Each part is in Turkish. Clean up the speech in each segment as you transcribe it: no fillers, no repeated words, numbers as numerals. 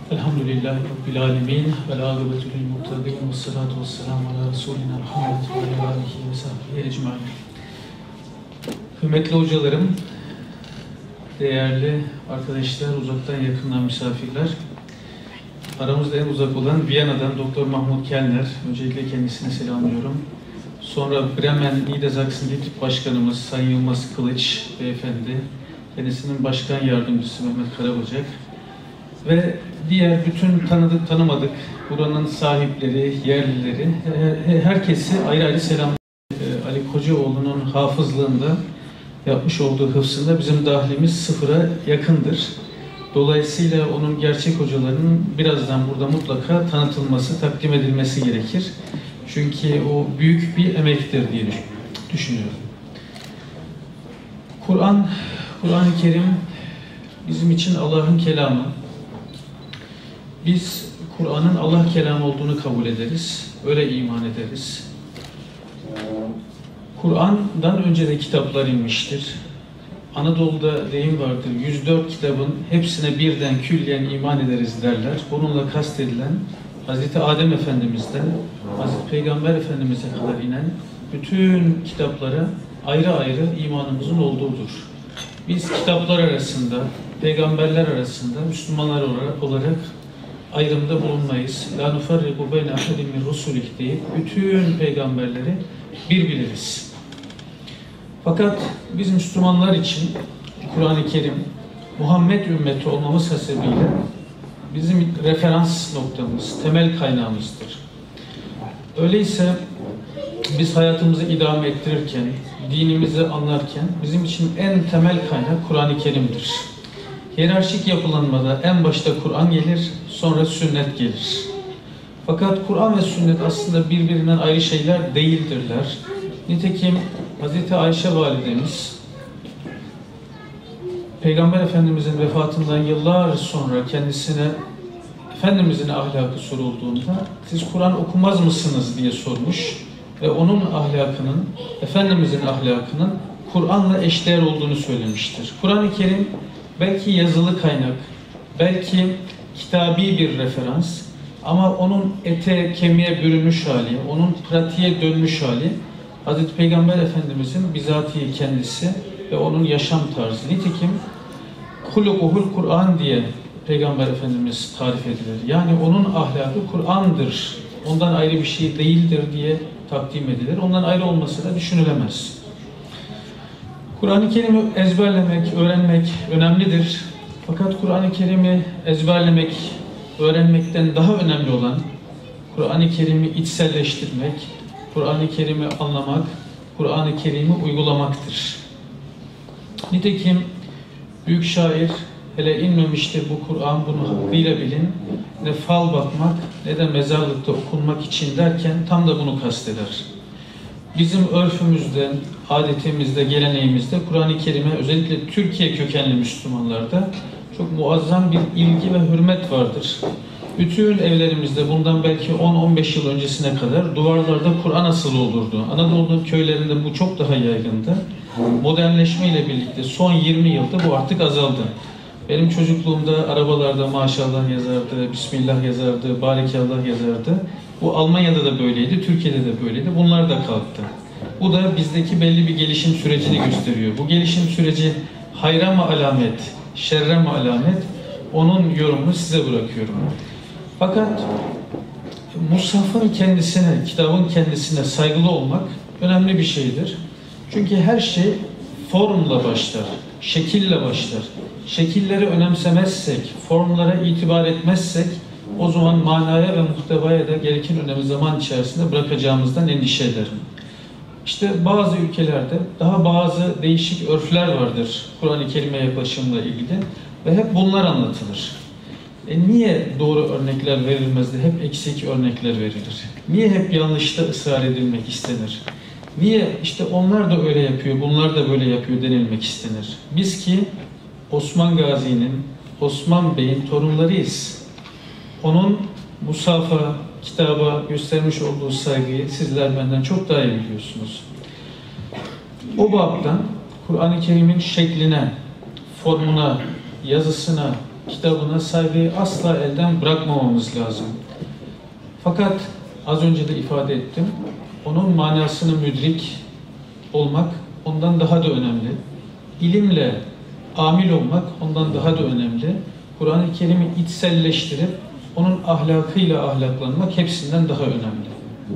Elhamdülillahi Rabbil alemin. Vel âgıbetu lil muttaqîn. Vessalâtu vesselamu alâ Resulina Muhammed ve alâ âlihi ve sahbihi ecmaîn. Kıymetli hocalarım, değerli arkadaşlar, uzaktan yakından misafirler. Aramızda en uzak olan Viyana'dan Doktor Mahmut Kellner. Öncelikle kendisine selamlıyorum. Sonra Bremen Niedersachsen Ditip Başkanımız Sayın Yılmaz Kılıç Beyefendi. Kendisinin başkan yardımcısı Mehmet Karabacak. Ve diğer bütün tanıdık tanımadık buranın sahipleri, yerlileri, herkesi ayrı ayrı selamlıyorum. Ali Kocaoğlu'nun hafızlığında yapmış olduğu hıfzında bizim dahlimiz sıfıra yakındır. Dolayısıyla onun gerçek hocalarının birazdan burada mutlaka tanıtılması, takdim edilmesi gerekir. Çünkü o büyük bir emektir diye düşünüyorum. Kur'an-ı Kerim bizim için Allah'ın kelamı. Biz Kur'an'ın Allah kelamı olduğunu kabul ederiz, öyle iman ederiz. Kur'an'dan önce de kitaplar inmiştir. Anadolu'da deyim vardır, 104 kitabın hepsine birden külliyen iman ederiz derler. Bununla kastedilen Hz. Adem Efendimiz'den Hz. Peygamber Efendimiz'e kadar inen bütün kitaplara ayrı ayrı imanımızın olduğudur. Biz kitaplar arasında, peygamberler arasında Müslümanlar olarak ayrımda bulunmayız. La nufarriku beyne ahadin min rusulih deyip bütün peygamberleri bir biliriz. Fakat biz Müslümanlar için Kur'an-ı Kerim Muhammed ümmeti olmamız hasebiyle bizim referans noktamız, temel kaynağımızdır. Öyleyse biz hayatımızı idame ettirirken, dinimizi anlarken bizim için en temel kaynak Kur'an-ı Kerim'dir. Hiyerarşik yapılanmada en başta Kur'an gelir, sonra sünnet gelir. Fakat Kur'an ve sünnet aslında birbirinden ayrı şeyler değildirler. Nitekim Hz. Ayşe validemiz Peygamber Efendimizin vefatından yıllar sonra kendisine Efendimizin ahlakı sorulduğunda siz Kur'an okumaz mısınız diye sormuş ve onun ahlakının, Efendimizin ahlakının Kur'an'la eşdeğer olduğunu söylemiştir. Kur'an-ı Kerim belki yazılı kaynak, belki kitabi bir referans ama onun ete, kemiğe bürünmüş hali, onun pratiğe dönmüş hali Hazreti Peygamber Efendimizin bizatihi kendisi ve onun yaşam tarzı. Nitekim hulukuhul Kur'an diye Peygamber Efendimiz tarif edilir. Yani onun ahlakı Kur'an'dır. Ondan ayrı bir şey değildir diye takdim edilir. Ondan ayrı olması da düşünülemez. Kur'an-ı Kerim'i ezberlemek, öğrenmek önemlidir. Fakat Kur'an-ı Kerim'i ezberlemek, öğrenmekten daha önemli olan Kur'an-ı Kerim'i içselleştirmek, Kur'an-ı Kerim'i anlamak, Kur'an-ı Kerim'i uygulamaktır. Nitekim büyük şair, hele inmemiştir bu Kur'an, bunu hakkıyla bilin, ne fal bakmak ne de mezarlıkta okunmak için derken tam da bunu kasteder. Bizim örfümüzde, adetimizde, geleneğimizde Kur'an-ı Kerim'e özellikle Türkiye kökenli Müslümanlarda çok muazzam bir ilgi ve hürmet vardır. Bütün evlerimizde bundan belki 10-15 yıl öncesine kadar duvarlarda Kur'an asılı olurdu. Anadolu'nun köylerinde bu çok daha yaygındı. Modernleşme ile birlikte son 20 yılda bu artık azaldı. Benim çocukluğumda arabalarda maşallah yazardı, Bismillah yazardı, Barikallah yazardı. Bu Almanya'da da böyleydi, Türkiye'de de böyleydi. Bunlar da kalktı. Bu da bizdeki belli bir gelişim sürecini gösteriyor. Bu gelişim süreci hayra mı alamet, şerre mi alamet? Onun yorumunu size bırakıyorum. Fakat Mushaf'ın kendisine, kitabın kendisine saygılı olmak önemli bir şeydir. Çünkü her şey formla başlar, şekille başlar. Şekilleri önemsemezsek, formlara itibar etmezsek o zaman manaya ve muhtevaya da gereken önemi zaman içerisinde bırakacağımızdan endişe ederim. İşte bazı ülkelerde daha bazı değişik örfler vardır Kur'an-ı Kerim'e yaklaşımla ilgili ve hep bunlar anlatılır. Niye doğru örnekler verilmez de hep eksik örnekler verilir? Niye hep yanlışta ısrar edilmek istenir? Niye işte onlar da öyle yapıyor, bunlar da böyle yapıyor denilmek istenir? Biz ki Osman Gazi'nin, Osman Bey'in torunlarıyız. Onun Musaf'a, kitaba göstermiş olduğu saygıyı sizler benden çok daha iyi biliyorsunuz. O babdan Kur'an-ı Kerim'in şekline, formuna, yazısına, kitabına saygıyı asla elden bırakmamamız lazım. Fakat az önce de ifade ettim, onun manasını müdrik olmak ondan daha da önemli. İlimle amil olmak ondan daha da önemli. Kur'an-ı Kerim'i içselleştirip onun ahlakıyla ahlaklanmak hepsinden daha önemli.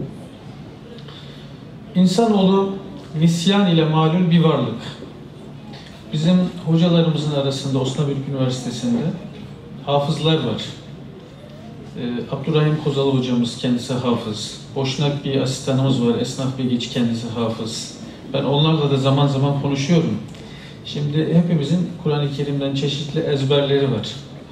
İnsanoğlu nisyan ile malul bir varlık. Bizim hocalarımızın arasında Osnabrück Üniversitesi'nde hafızlar var. Abdurrahim Kozalı hocamız kendisi hafız. Boşnak bir asistanımız var, Esnaf Begiç kendisi hafız. Ben onlarla da zaman zaman konuşuyorum. Şimdi hepimizin Kur'an-ı Kerim'den çeşitli ezberleri var.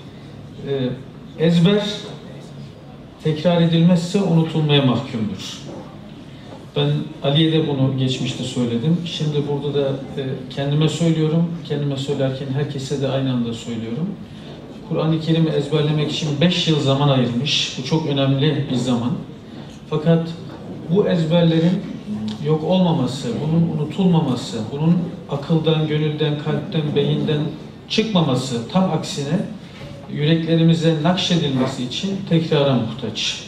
Ezber tekrar edilmezse unutulmaya mahkumdur. Ben Ali'ye de bunu geçmişte söyledim. Şimdi burada da kendime söylüyorum. Kendime söylerken herkese de aynı anda söylüyorum. Kur'an-ı Kerim'i ezberlemek için 5 yıl zaman ayırmış. Bu çok önemli bir zaman. Fakat bu ezberlerin yok olmaması, bunun unutulmaması, bunun akıldan, gönülden, kalpten, beyinden çıkmaması, tam aksine yüreklerimize nakşedilmesi için tekrara muhtaç.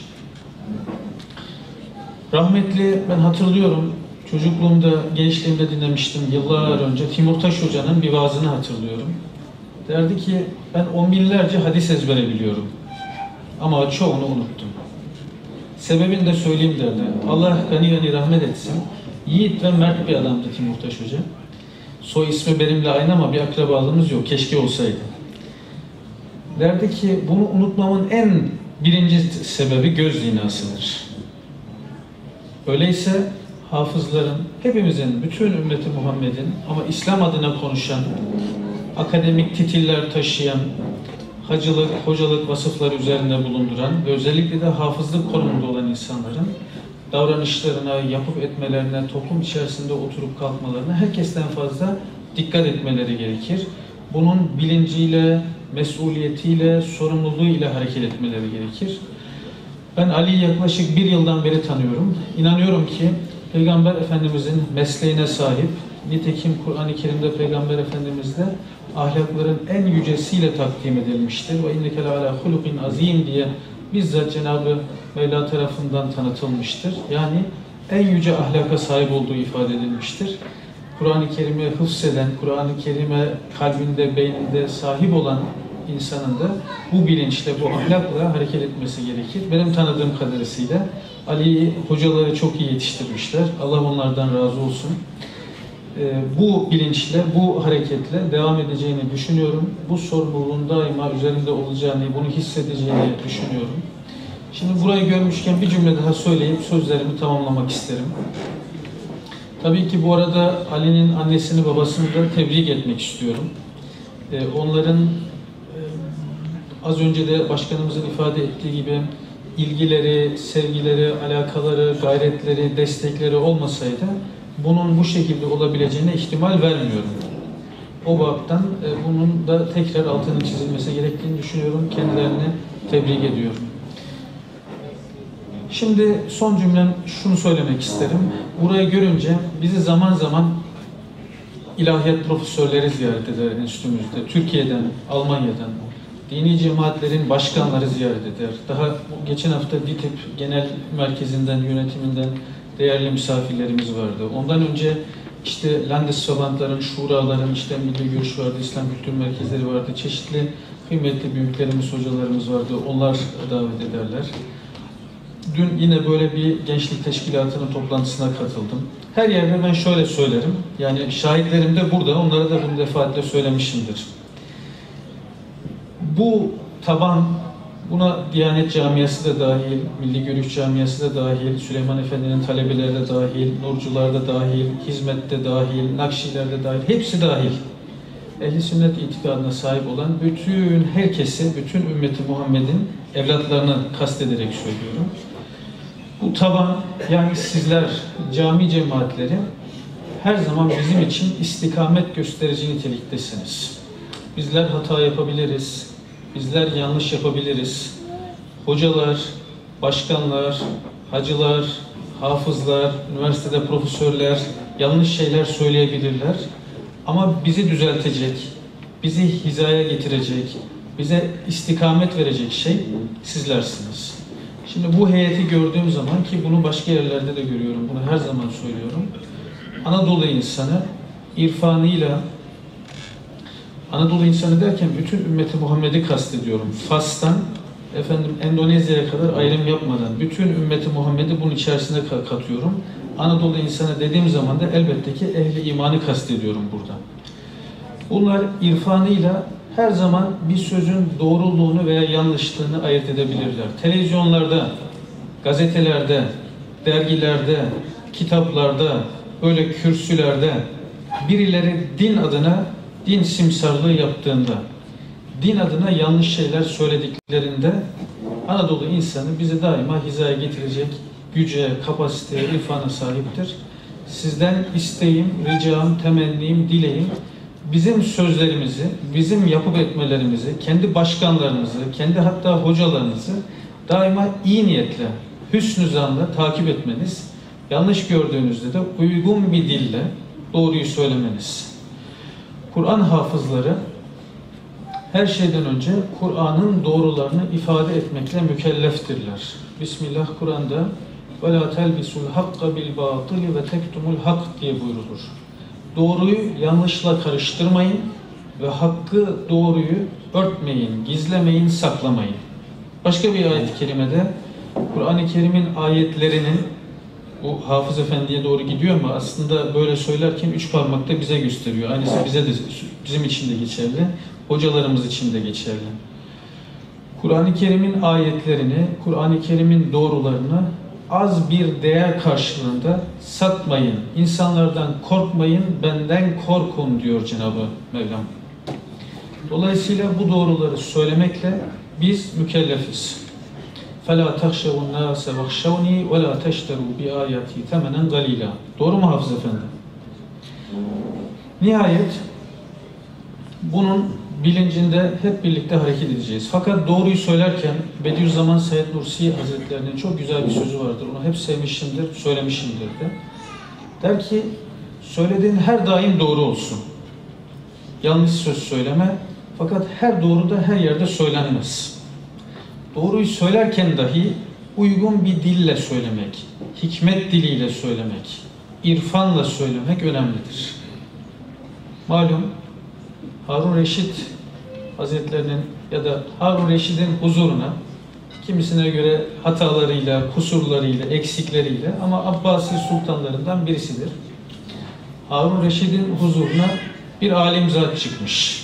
Rahmetli, ben hatırlıyorum, çocukluğumda, gençliğimde dinlemiştim yıllar önce. Timur Taş Hoca'nın bir vaazını hatırlıyorum. Derdi ki, ben 10 binlerce hadis ezbere biliyorum. Ama çoğunu unuttum. Sebebini de söyleyeyim derdi. Allah gani gani rahmet etsin. Yiğit ve mert bir adamdı Timur Taş Hoca. Soy ismi benimle aynı ama bir akrabalığımız yok. Keşke olsaydı. Derdi ki, bunu unutmamın en birinci sebebi göz zinasıdır. Öyleyse hafızların, hepimizin, bütün ümmeti Muhammed'in ama İslam adına konuşan, akademik titiller taşıyan, hacılık, hocalık vasıfları üzerinde bulunduran ve özellikle de hafızlık konumunda olan insanların davranışlarına, yapıp etmelerine, toplum içerisinde oturup kalkmalarına herkesten fazla dikkat etmeleri gerekir. Bunun bilinciyle, mesuliyetiyle, sorumluluğuyla hareket etmeleri gerekir. Ben Ali'yi yaklaşık 1 yıldan beri tanıyorum. İnanıyorum ki Peygamber Efendimizin mesleğine sahip, nitekim Kur'an-ı Kerim'de Peygamber Efendimiz de ahlakların en yücesiyle takdim edilmiştir. Ve inneke le'alâ hulukin azîm diye bizzat Cenab-ı Mevla tarafından tanıtılmıştır. Yani en yüce ahlaka sahip olduğu ifade edilmiştir. Kur'an-ı Kerim'i hıfzeden, Kur'an-ı Kerim'e kalbinde, beyninde sahip olan insanın da bu bilinçle, bu ahlakla hareket etmesi gerekir. Benim tanıdığım kadarıyla Ali'yi hocaları çok iyi yetiştirmişler. Allah onlardan razı olsun. Bu bilinçle, bu hareketle devam edeceğini düşünüyorum. Bu sorumluluğun daima üzerinde olacağını, bunu hissedeceğini düşünüyorum. Şimdi burayı görmüşken bir cümle daha söyleyip sözlerimi tamamlamak isterim. Tabii ki bu arada Ali'nin annesini, babasını da tebrik etmek istiyorum. Onların az önce de başkanımızın ifade ettiği gibi ilgileri, sevgileri, alakaları, gayretleri, destekleri olmasaydı bunun bu şekilde olabileceğine ihtimal vermiyorum. O bakımdan bunun da tekrar altının çizilmesi gerektiğini düşünüyorum. Kendilerini tebrik ediyorum. Şimdi son cümlem şunu söylemek isterim. Burayı görünce bizi zaman zaman ilahiyat profesörleri ziyaret eder enstitümüzde. Türkiye'den, Almanya'dan, dini cemaatlerin başkanları ziyaret eder. Daha geçen hafta DİTİB Genel Merkezi'nden, yönetiminden değerli misafirlerimiz vardı. Ondan önce işte Landesverbandların, şuraların, işte Milli Görüş vardı, İslam Kültür Merkezleri vardı, çeşitli kıymetli büyüklerimiz, hocalarımız vardı. Onlar davet ederler. Dün yine böyle bir gençlik teşkilatının toplantısına katıldım. Her yerde ben şöyle söylerim, yani şahitlerim de burada, onlara da bunu defaatle söylemişimdir. Bu taban, buna Diyanet Camiası da dahil, Milli Görüş Camiası da dahil, Süleyman Efendi'nin talebeleri de dahil, Nurcular da dahil, Hizmet de dahil, Nakşiler de dahil, hepsi dahil. Ehl-i Sünnet itikadına sahip olan bütün herkesi, bütün ümmeti Muhammed'in evlatlarını kastederek söylüyorum. Bu taban, yani sizler, cami cemaatleri her zaman bizim için istikamet gösterici niteliktesiniz. Bizler hata yapabiliriz, bizler yanlış yapabiliriz. Hocalar, başkanlar, hacılar, hafızlar, üniversitede profesörler yanlış şeyler söyleyebilirler. Ama bizi düzeltecek, bizi hizaya getirecek, bize istikamet verecek şey sizlersiniz. Şimdi bu heyeti gördüğüm zaman, ki bunu başka yerlerde de görüyorum, bunu her zaman söylüyorum. Anadolu insanı irfanıyla, Anadolu insanı derken bütün ümmeti Muhammed'i kastediyorum. Fas'tan Endonezya'ya kadar ayrım yapmadan bütün ümmeti Muhammed'i bunun içerisine katıyorum. Anadolu insanı dediğim zaman da elbette ki ehli imanı kastediyorum burada. Bunlar irfanıyla her zaman bir sözün doğruluğunu veya yanlışlığını ayırt edebilirler. Televizyonlarda, gazetelerde, dergilerde, kitaplarda, böyle kürsülerde birileri din adına din simsarlığı yaptığında, din adına yanlış şeyler söylediklerinde Anadolu insanı bizi daima hizaya getirecek güce, kapasiteye, irfana sahiptir. Sizden isteğim, ricam, temennim, dileğim, bizim sözlerimizi, bizim yapıp etmelerimizi, kendi başkanlarımızı, kendi hatta hocalarınızı daima iyi niyetle, hüsnü zanla takip etmeniz, yanlış gördüğünüzde de uygun bir dille doğruyu söylemeniz. Kur'an hafızları her şeyden önce Kur'an'ın doğrularını ifade etmekle mükelleftirler. Bismillah Kur'an'da وَلَا تَلْبِسُوا الْحَقَّ بِالْبَاطِلِ وَتَكْتُمُوا الْحَقِّ diye buyrulur. Doğruyu yanlışla karıştırmayın ve hakkı, doğruyu örtmeyin, gizlemeyin, saklamayın. Başka bir ayet-i kerimede Kur'an-ı Kerim'in ayetlerinin, bu Hafız Efendi'ye doğru gidiyor ama aslında böyle söylerken üç parmakta bize gösteriyor. Aynısı bize de, bizim için de geçerli, hocalarımız için de geçerli. Kur'an-ı Kerim'in ayetlerini, Kur'an-ı Kerim'in doğrularını az bir değer karşılığında satmayın, insanlardan korkmayın, benden korkun diyor Cenab-ı Mevlam. Dolayısıyla bu doğruları söylemekle biz mükellefiz. فَلَا تَخْشَوُ النَّاسَ وَخْشَوْنِي وَلَا تَشْتَرُوا بِآيَاتِي ثَمَنًا قَلِيلًا. Doğru mu Hafız Efendi? Nihayet bunun bilincinde hep birlikte hareket edeceğiz. Fakat doğruyu söylerken Bediüzzaman Said Nursi Hazretlerinin çok güzel bir sözü vardır. Onu hep sevmişimdir, söylemişimdir de. Der ki, söylediğin her daim doğru olsun. Yanlış söz söyleme. Fakat her doğru da her yerde söylenmez. Doğruyu söylerken dahi uygun bir dille söylemek, hikmet diliyle söylemek, irfanla söylemek önemlidir. Malum Harun Reşit Hazretlerinin ya da Harun Reşid'in huzuruna kimisine göre hatalarıyla, kusurlarıyla, eksikleriyle ama Abbasi sultanlarından birisidir. Harun Reşid'in huzuruna bir alim zat çıkmış.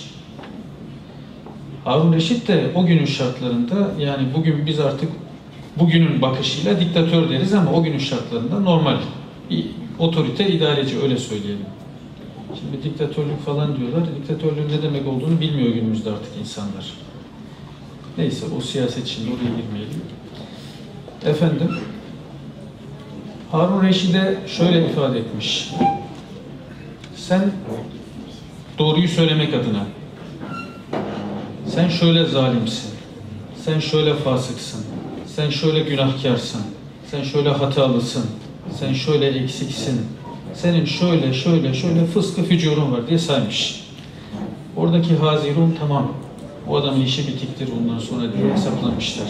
Harun Reşit de o günün şartlarında, yani bugün biz artık bugünün bakışıyla diktatör deriz ama o günün şartlarında normal bir otorite, idareci, öyle söyleyelim. Şimdi diktatörlük falan diyorlar. Diktatörlüğün ne demek olduğunu bilmiyor günümüzde artık insanlar. Neyse, o siyaset şimdi oraya girmeyelim. Efendim, Harun Reşid'e şöyle ifade etmiş. Sen doğruyu söylemek adına, sen şöyle zalimsin, sen şöyle fasıksın, sen şöyle günahkarsın, sen şöyle hatalısın, sen şöyle eksiksin, senin şöyle fıskı fücurun var diye saymış. Oradaki hazirun tamam, o adamın işi bitiktir bundan sonra diye hesaplamışlar.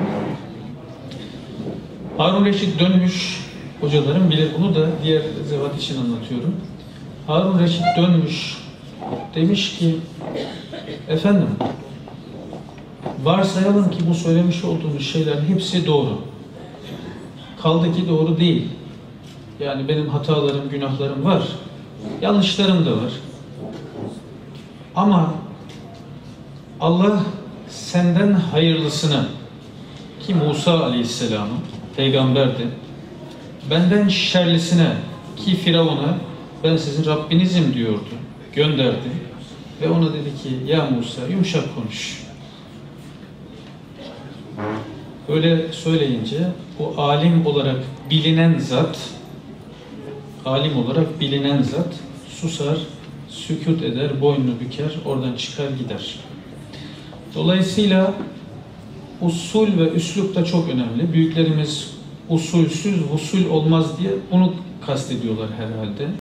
Harun Reşit dönmüş, hocalarım bilir bunu da diğer zevat için anlatıyorum. Harun Reşit dönmüş, demiş ki, efendim, varsayalım ki bu söylemiş olduğunuz şeylerin hepsi doğru. Kaldı ki doğru değil. Yani benim hatalarım, günahlarım var. Yanlışlarım da var. Ama Allah senden hayırlısını, ki Musa Aleyhisselam'ın peygamberdi, benden şerlisine, ki Firavun'a ben sizin Rabbinizim diyordu, gönderdi. Ve ona dedi ki, ya Musa yumuşak konuş. Öyle söyleyince o alim olarak bilinen zat, susar, sükût eder, boynunu büker, oradan çıkar gider. Dolayısıyla usul ve üslup da çok önemli. Büyüklerimiz usulsüz vusul olmaz diye bunu kastediyorlar herhalde.